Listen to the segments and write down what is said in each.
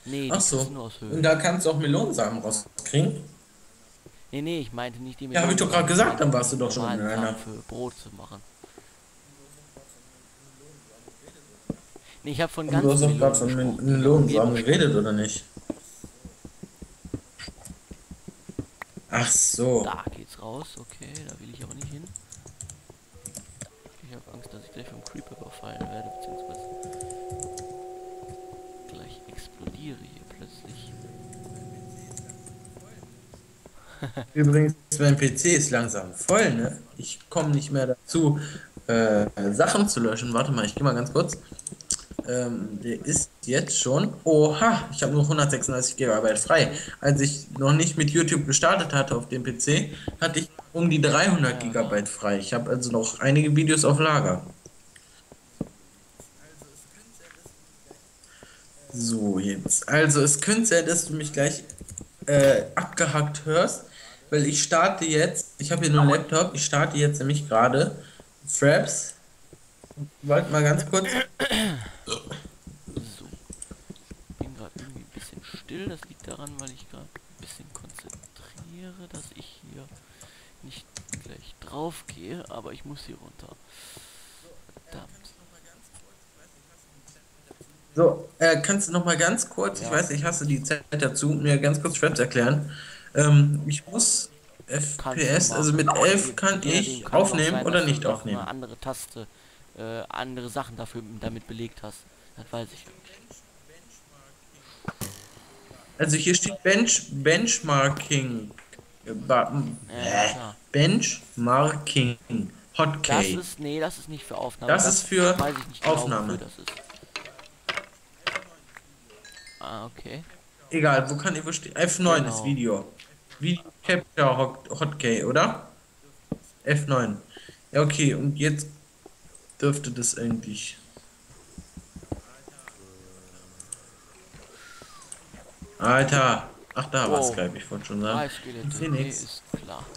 Nee, Ach die kriegst du so. nur aus Und Höhlen. da kannst du auch Melonensamen rauskriegen. Nee, nee, ich meinte nicht die Ja, habe ich doch gerade Melonensamen, ich gesagt, dann meinte warst du die doch schon in normalen Samen einer. für Brot zu machen. Nee, ich habe von Aber du hast ganzen doch gerade Melonen von gesprochen, die in der Melonensamen Umgebung geredet, standen. oder nicht? Ach so. Da geht's raus, okay, da will ich aber nicht hin. Ich habe Angst, dass ich gleich vom Creeper überfallen werde, beziehungsweise gleich explodiere hier plötzlich. Übrigens, mein PC ist langsam voll, ne? Ich komme nicht mehr dazu, Sachen zu löschen. Warte mal, ich gehe mal ganz kurz. Der ist jetzt schon. Oha, ich habe nur 136 GB frei. Als ich noch nicht mit YouTube gestartet hatte auf dem PC, hatte ich um die 300 Ja, ja. Gigabyte frei. Ich habe also noch einige Videos auf Lager. So, jetzt. Also, es könnte sein, dass du mich gleich abgehackt hörst, weil ich starte jetzt. Ich habe hier nur einen Laptop. Ich starte jetzt nämlich gerade Fraps. Wollt mal ganz kurz. So, bin gerade irgendwie ein bisschen still. Das liegt daran, weil ich gerade ein bisschen konzentriere, dass ich hier nicht gleich drauf gehe, aber ich muss hier runter. Verdammt. So, kannst du noch mal ganz kurz, ich Ja, weiß, ich hasse die Zeit dazu, mir ganz kurz Fraps erklären. Ich muss kannst du FPS, also mit machen. 11 kann Je nachdem ich kann es auch aufnehmen sein, oder dass du nicht noch eine aufnehmen. andere Taste, andere Sachen dafür damit belegt hast. Das weiß ich nicht. Also hier steht Benchmarking. Ja, ja, klar. Benchmarking. Das Hotkey. ist, nee, das ist nicht für Aufnahme. Das ist Das für weiß ich nicht genau, wofür Aufnahme. das ist. Ah, okay. Egal, wo kann ich, wo steht? F9 ist Genau. Video. Video Capture Hotkey, oder? F9. Ja, okay, und jetzt dürfte das eigentlich. Alter. Ach, da war Wow. Skype, ich wollte schon sagen. 3 Und Skelette. Nee, Phoenix. ist klar.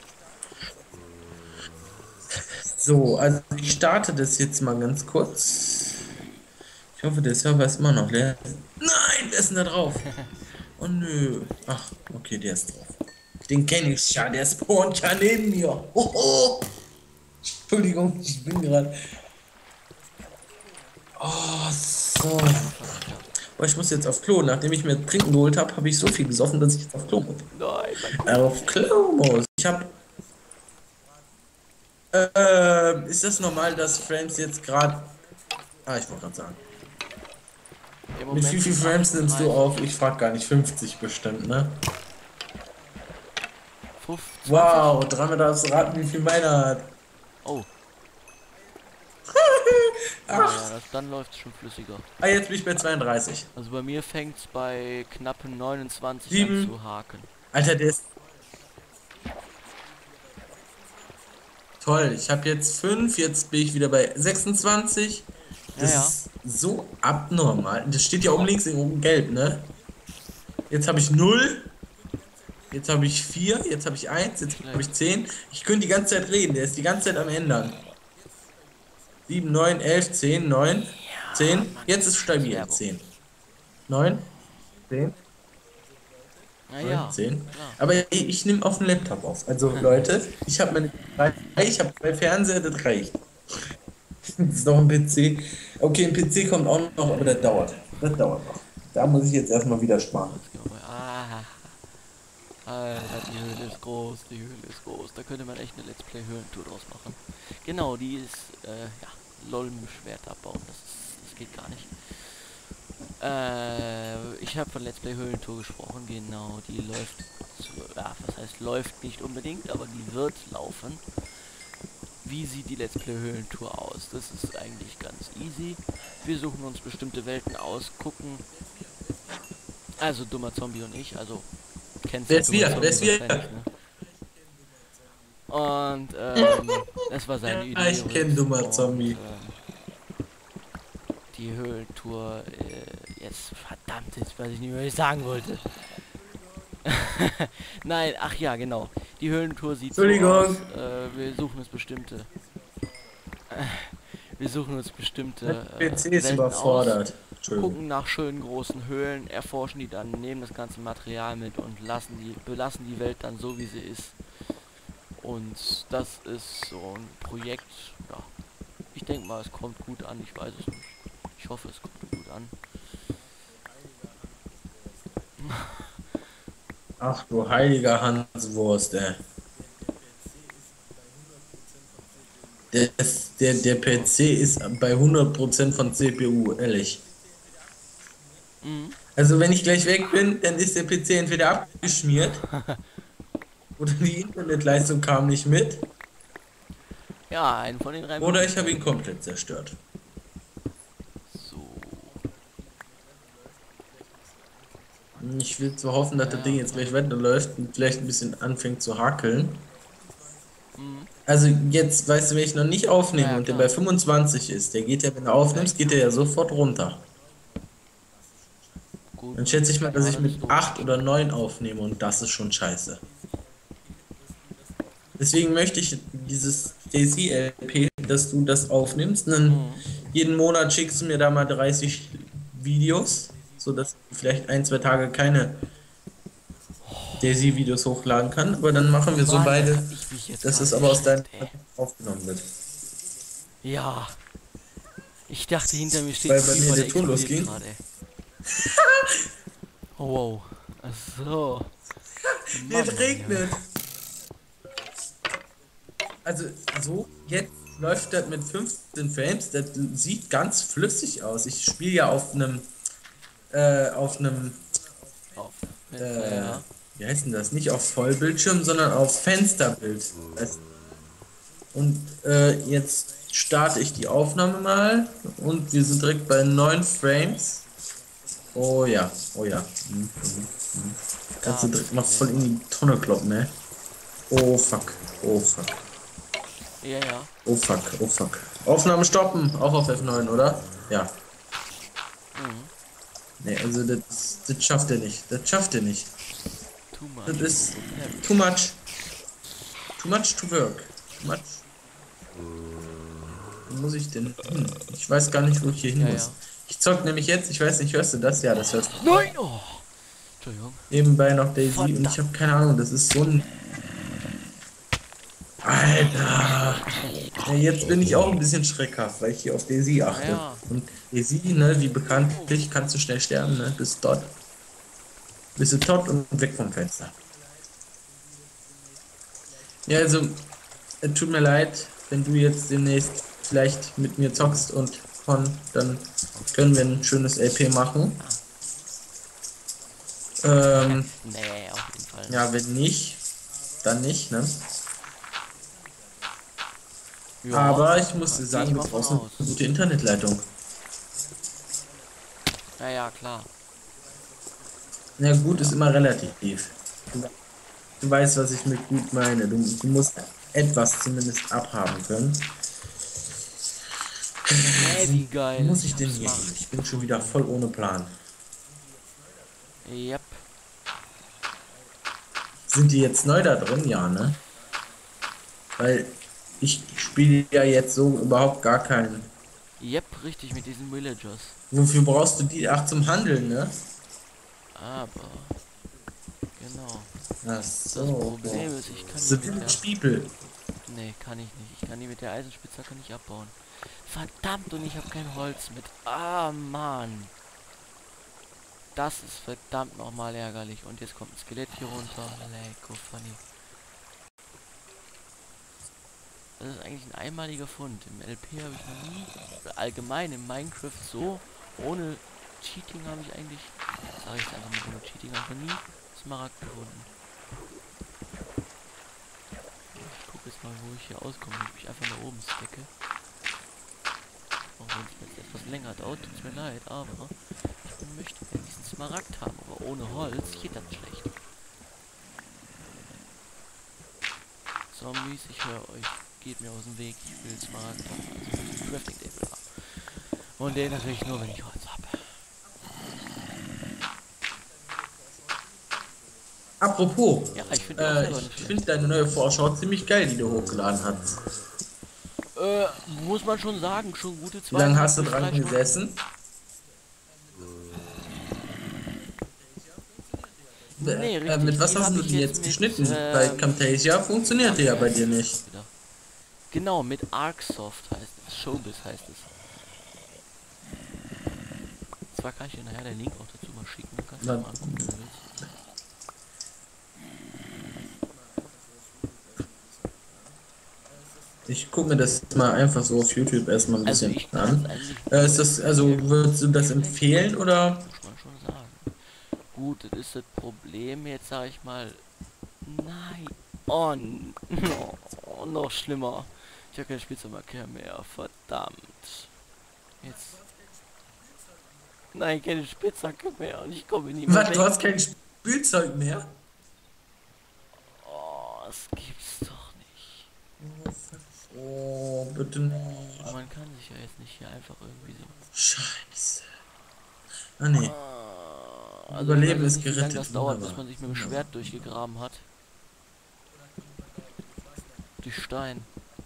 So, also ich starte das jetzt mal ganz kurz. Ich hoffe, der Server ist immer noch leer. Nein, wer ist denn da drauf? Oh nö. Ach, okay, der ist drauf. Den kenne ich ja, der spawnt ja neben mir. Hoho. Entschuldigung, ich bin gerade. Oh, so. Verdammt. Aber ich muss jetzt auf Klo. Nachdem ich mir Trinken geholt habe, habe ich so viel gesoffen, dass ich jetzt auf Klo muss. Nein, mein Auf Kuchen. Klo muss. Ich habe. Ist das normal, dass Frames jetzt gerade. Ah, ich wollte gerade sagen. Im Mit wie Moment viel sind Frames nimmst du 38. auf? Ich frag gar nicht. 50 bestimmt, ne? 20? Wow, dreimal darfst du raten, wie viel meiner hat. Oh. Ah ja, Ach. dann läuft es schon flüssiger. Ah, jetzt bin ich bei 32. Also bei mir fängt es bei knappen 29 an 7. zu haken. Alter, der ist toll. Ich habe jetzt 5, jetzt bin ich wieder bei 26. Ja, Das ja. ist so abnormal. Das steht ja oben links in oben gelb, ne? Jetzt habe ich 0. Jetzt habe ich 4. Jetzt habe ich 1. Nicht Jetzt habe schlecht. ich 10. Ich könnte die ganze Zeit reden. Der ist die ganze Zeit am Ändern. 7, 9, 11, 10, 9, Ja, 10. Mann, Jetzt ist scheiß stabil. Werbung. 10, 9, 10, Naja, 19. klar. Aber ich nehme auf dem Laptop auf. Also Leute, ich habe ich habe zwei Fernseher, das reicht. Das ist noch ein PC. Okay, ein PC kommt auch noch, aber das dauert. Das dauert noch. Da muss ich jetzt erstmal wieder sparen. Jetzt gehen wir mal. Ah, Alter, die Höhle ist groß, die Höhle ist groß. Da könnte man echt eine Let's Play Höhlentour draus machen. Genau, die ist, ja, LOL mit Schwert abbauen. Das geht gar nicht. Ich habe von Let's Play Höhlentour gesprochen, genau, die läuft, ja, was heißt läuft nicht unbedingt, aber die wird laufen. Wie sieht die Let's Play Höhlentour aus? Das ist eigentlich ganz easy. Wir suchen uns bestimmte Welten aus, gucken, also dummer Zombie und ich, also kennst Wer ja ist dummer wir? Wer Zombie ist wir? wahrscheinlich, ne? Und, das war seine Ah, Idee ich kenne übrigens dummer und, Zombie. die Höhlentour, jetzt, verdammt, jetzt weiß ich nicht mehr, was ich sagen wollte. Nein, ach ja, genau. Die Höhlentour sieht so aus. Entschuldigung, Wir suchen uns bestimmte. Wir suchen uns mein bestimmte PC ist Welten aus. überfordert. Entschuldigung. gucken nach schönen großen Höhlen, erforschen die dann, nehmen das ganze Material mit und belassen die Welt dann so, wie sie ist. Und das ist so ein Projekt, ja, ich denke mal, es kommt gut an, ich weiß es nicht. Ich hoffe, es kommt gut an. Ach du heiliger Hanswurst, ey. Der PC ist bei 100% von CPU, ehrlich. Mhm. Also wenn ich gleich weg bin, dann ist der PC entweder abgeschmiert oder die Internetleistung kam nicht mit Ja, einen von den drei oder ich habe Möglichkeiten. ihn komplett zerstört. So, Ich will zwar hoffen, dass das Ding naja, jetzt gleich weiterläuft und vielleicht ein bisschen anfängt zu hakeln. mhm. Also jetzt, weißt du, wenn ich noch nicht Ja, aufnehme ja, und der klar. bei 25 ist, der geht ja, wenn du aufnimmst, geht der ja sofort runter. Gut Dann schätze ich möglich. mal, dass Ja, ich das ist mit doof. 8 oder 9 aufnehme und das ist schon scheiße. Deswegen möchte ich dieses DayZ-LP, dass du das aufnimmst. Und dann Mhm. jeden Monat schickst du mir da mal 30 Videos, sodass ich vielleicht ein, zwei Tage keine DayZ-Videos hochladen kann. Aber dann machen wir so Mann, beide, hab ich mich jetzt dass gerade es aber aus deinem erschreckt, ey. aufgenommen wird. Ja, ich dachte, hinter mir steht Weil ein bei mir Creeper, der der Ton explodiert losging. gerade. Oh, wow. Ach so. Es Mann, regnet. Also so, jetzt läuft das mit 15 Frames, das sieht ganz flüssig aus. Ich spiele ja auf einem, auf Fenster, äh, ja. wie heißt denn das? Nicht auf Vollbildschirm, sondern auf Fensterbild. Und jetzt starte ich die Aufnahme mal und wir sind direkt bei 9 Frames. Oh ja, oh ja. Kannst du Da direkt mal bist du voll wieder. in die Tonne kloppen, ne? Oh fuck, oh fuck, Ja, ja. oh fuck, oh fuck. Aufnahme stoppen, auch auf F9, oder? Ja. Mhm. Nee, also das schafft er nicht. Das schafft er nicht. Too Das much. ist Heavy. too much. Too much to work. Too much. Wo muss ich denn hin? Ich weiß gar nicht, wo ich hier hin Ja, muss. ja. Ich zock nämlich jetzt, ich weiß nicht, hörst du das? Ja, das hörst du. Nein! Oh! Entschuldigung. Nebenbei noch Daisy und ich Verdammt. habe keine Ahnung, das ist so ein. Alter! Ja, jetzt bin ich auch ein bisschen schreckhaft, weil ich hier auf Daisy achte. Naja. Und Daisy, ne, wie bekanntlich, kannst du schnell sterben, ne? Bist du tot und weg vom Fenster. Ja, also, es tut mir leid, wenn du jetzt demnächst vielleicht mit mir zockst und dann können wir ein schönes LP machen. Nee, auf jeden Fall nicht. Ja, wenn nicht, dann nicht, ne? Ja, Aber ich muss dir geh sagen, ich du mal von brauchst eine aus. gute Internetleitung. Ja, ja, klar. Ja, gut ist Ja. immer relativ. Du weißt, was ich mit gut meine. Du musst etwas zumindest abhaben können. Hä, wie Wo geil. muss Ich ich denn hab's hier mal hin? Ich bin schon wieder voll ohne Plan. Yep. Sind die jetzt neu da drin? Ja, ne? Weil ich spiele ja jetzt so überhaupt gar keinen. Yep, richtig, mit diesen Villagers. Wofür brauchst du die? Ach, zum Handeln, ne? Aber, genau. Ach Das so. Problem ist, ich kann die The mit der... Village People. Nee, kann ich nicht. Ich kann die mit der Eisenspitzhacke nicht abbauen. Verdammt, und ich habe kein Holz mit. Ah, Mann. Das ist verdammt nochmal ärgerlich. Und jetzt kommt ein Skelett hier runter. Lecko funny. Das ist eigentlich ein einmaliger Fund. Im LP habe ich noch nie, oder allgemein im Minecraft so, ohne Cheating habe ich eigentlich, sage ich einfach mal ohne Cheating, habe ich noch nie Smaragd gefunden. Ich gucke jetzt mal, wo ich hier auskomme. Ich mich einfach nach oben stecke. Auch wenn es mir jetzt etwas länger dauert, tut es mir leid, aber ich möchte gerne diesen Smaragd haben, aber ohne Holz geht das schlecht. Zombies, ich höre euch, geht mir aus dem Weg, ich will Smaragd haben, also ich will Crafting Table haben. Und den natürlich nur, wenn ich Holz habe. Apropos, Ja, ich finde die auch selber ich nicht schlecht. finde deine neue Vorschau ziemlich geil, die du hochgeladen hast. Muss man schon sagen, schon gute Wie lange hast du 2 bis 3 dran Stunden. gesessen? Nee, Mit richtig, was die hast habe du ich die jetzt jetzt mit, geschnitten? Bei Camtasia funktionierte ja bei dir nicht. wieder. Genau, mit Arcsoft heißt es. Showbiz heißt es. Zwar kann ich dir nachher den Link auch dazu mal schicken, dann kannst du Na, mal angucken, wenn du willst. ich gucke mir das mal einfach so auf YouTube erstmal ein Also bisschen ich kann es an. eigentlich nur Ist das, also empfehlen. würdest du das Nicht schlecht, empfehlen oder? muss man schon sagen. Gut, das ist das Problem, jetzt sage ich mal. Nein. Oh, oh, noch schlimmer. Ich habe keinen Spielzeugmarker mehr. Verdammt. Jetzt. Nein, keine Spitzhacke mehr. Und ich komme nicht mehr Was, du weg. hast kein Spielzeug mehr? Oh, das gibt's doch nicht. Oh, bitte nicht. Man kann sich ja jetzt nicht hier einfach irgendwie so. Scheiße. Ah nee, Also ich weiß Überleben jetzt ist nicht, wie lange gerettet. das dauert, bis Wunderbar. man sich mit dem Wunderbar. Schwert durchgegraben hat. Durch Stein.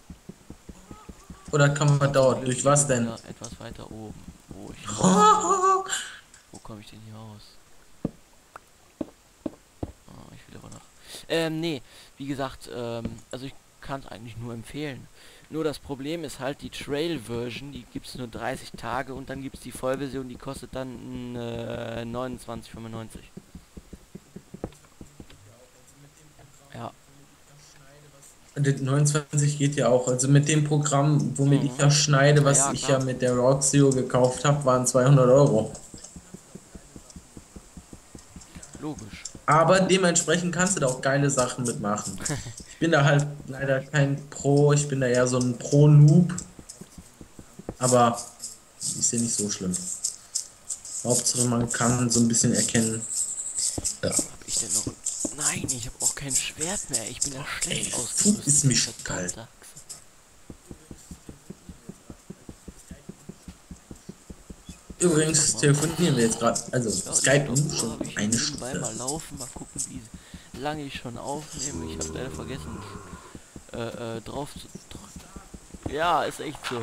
Oder kann man dauern? Durch Beziehungsweise was denn? wieder etwas weiter oben, wo ich raus will. Wo komme ich denn hier raus? Oh, ich will aber noch. Nee, wie gesagt, also ich kann es eigentlich nur empfehlen. Nur das Problem ist halt, die Trail-Version, die gibt es nur 30 Tage und dann gibt es die Vollversion, die kostet dann 29,95. Ja. Das 29 geht ja auch. Also mit dem Programm, womit ich Mhm. ja schneide, Ja, was ja, ich ja klar. mit der Roxio gekauft habe, waren 200 Euro. Logisch. Aber dementsprechend kannst du da auch geile Sachen mitmachen. Ich bin da halt leider kein Pro, ich bin da eher so ein Pro-Noob. Aber ist ja nicht so schlimm. Hauptsache man kann so ein bisschen erkennen. Ja. Hab ich denn noch? Nein, ich habe auch kein Schwert mehr. Ich bin ja Ey, schlecht Fuß ausgerüstet. ist mich Verdammte kalt. Axt. Übrigens telefonieren wir jetzt gerade, also Ja, die Skypen Stoppuhr schon habe ich hier eine nebenbei Stunde. mal laufen. Mal gucken, wie lange ich schon aufnehme. Ich habe leider vergessen, drauf zu drücken. Ja, ist echt so.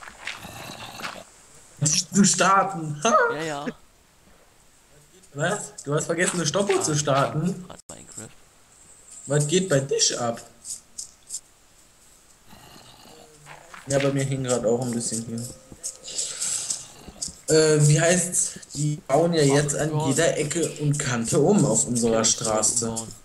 Zu starten. Ja, ja. Was? Du hast vergessen, eine Stoppuhr zu starten? Gerade Minecraft. Was geht bei dich ab? Ja, bei mir hing gerade auch ein bisschen hier. Wie heißt's? Die bauen ja jetzt an Gott. jeder Ecke und Kante um auf unserer Okay, ich soll das Straße. umbauen.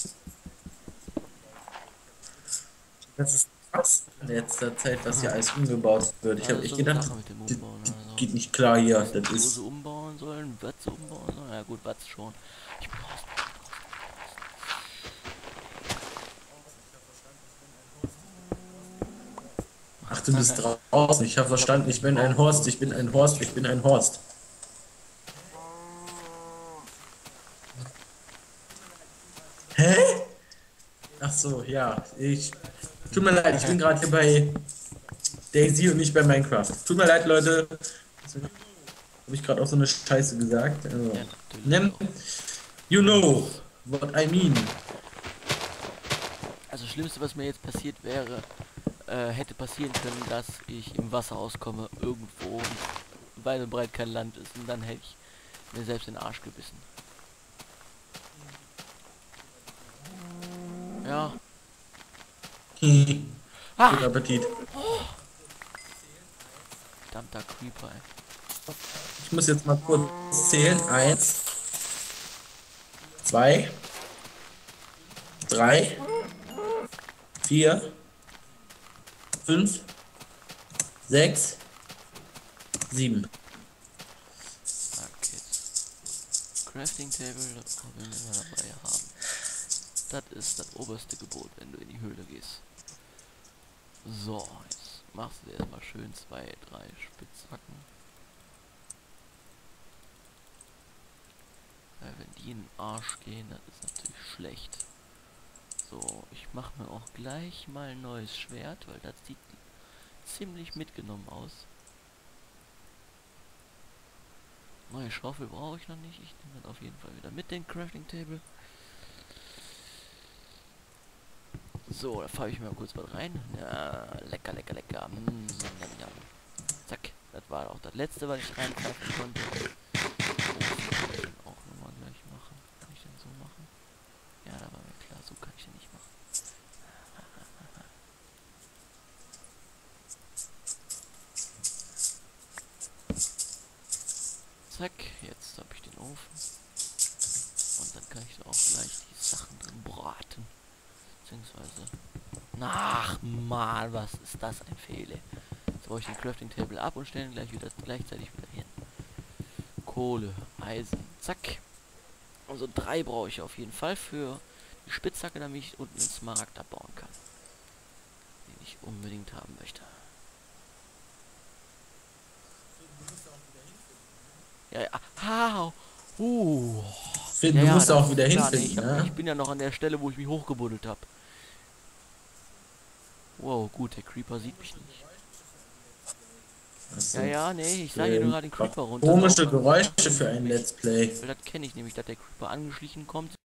Das ist krass in letzter Zeit, was hier alles umgebaut wird. Ich Ja, habe das ist echt so eine gedacht, Sache mit dem das Umbauen. Also. geht nicht klar hier. Weiß Das nicht, wo ist. sie umbauen sollen, was sie umbauen sollen. Ja gut, was schon. Ich bin raus. Ach, du bist draußen. Ich habe verstanden, ich bin ein Horst, ich bin ein Horst, ich bin ein Horst. Hä? Ach so, ja. Tut mir leid, ich bin gerade hier bei Daisy und nicht bei Minecraft. Tut mir leid, Leute. Habe ich gerade auch so eine Scheiße gesagt? Also, Ja, natürlich ne? auch. You know what I mean. Also das Schlimmste, was mir jetzt passiert wäre, hätte passieren können, dass ich im Wasser auskomme, irgendwo, weit und breit kein Land ist. Und dann hätte ich mir selbst den Arsch gebissen. Ja. Guten Ah! Appetit. Verdammter Creeper, ey. Ich muss jetzt mal kurz zählen. 1, 2, 3, 4, 5, 6, 7. Okay. Crafting Table, das wollen wir immer dabei haben. Das ist das oberste Gebot, wenn du in die Höhle gehst. So, jetzt machst du dir erstmal schön 2, 3 Spitzhacken. Weil wenn die in den Arsch gehen, das ist natürlich schlecht. So, ich mache mir auch gleich mal ein neues Schwert, weil das sieht ziemlich mitgenommen aus. Neue Schaufel brauche ich noch nicht. Ich nehme das auf jeden Fall wieder mit, den Crafting Table. So, da fahre ich mir mal kurz was rein. Ja, lecker, lecker, lecker. Ja. Zack, das war auch das letzte, was ich reinpfeifen konnte. Oh, das kann ich dann auch nochmal gleich machen. Kann ich denn so machen? Zack, jetzt habe ich den Ofen. Und dann kann ich da auch gleich die Sachen drin braten. Beziehungsweise... Ach man, was ist das ein Fehler. Jetzt baue ich den Crafting Table ab und stelle ihn gleichzeitig wieder hin. Kohle, Eisen, zack. Also 3 brauche ich auf jeden Fall für die Spitzhacke, damit ich unten den Smaragd abbauen kann. Den ich unbedingt haben möchte. Ja, ja. Ah, Finn, ja, du ja, musst das auch wieder ist klar. Nee, hinfinden, ne? ich bin ja noch an der Stelle, wo ich mich hochgebuddelt habe. Wow, gut, der Creeper sieht mich nicht. Achso. Ja, ja, nee, ich sah hier nur gerade den Creeper runter. Komische Geräusche für ein Let's Play. Weil das kenne ich nämlich, dass der Creeper angeschlichen kommt.